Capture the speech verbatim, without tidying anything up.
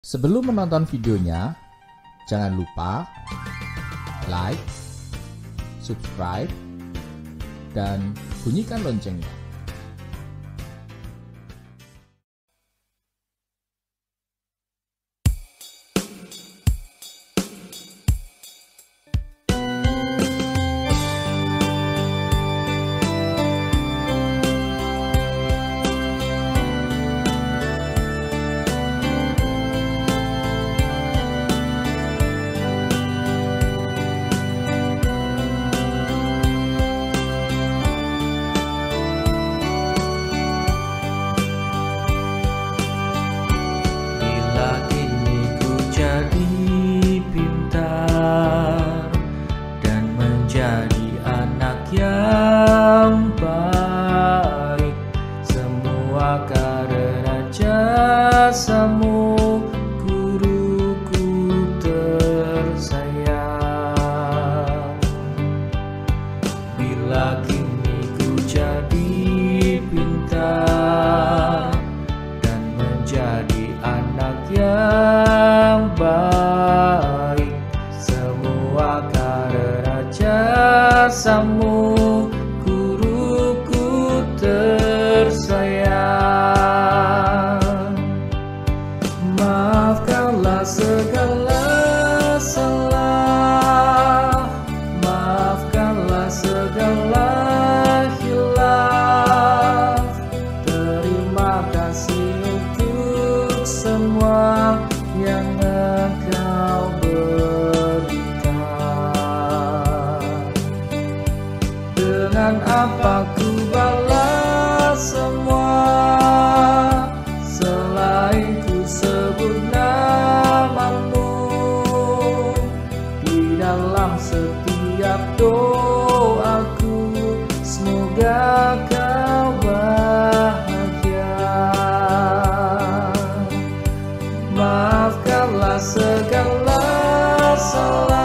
Sebelum menonton videonya, jangan lupa like, subscribe, dan bunyikan loncengnya. Jadi anak yang baik, semua karena jasamu, guruku tersayang. Bila kini ku jadi pintar dan menjadi anak yang baik, semua karena jasamu, guruku tersayang. Maafkanlah segala salah, maafkanlah segala hilaf. Terima kasih untuk semua yang engkau berikan. Dengan apa ku balas semua, selain ku sebut namamu di dalam setiap doaku. Semoga kau bahagia. Maafkanlah segala salah,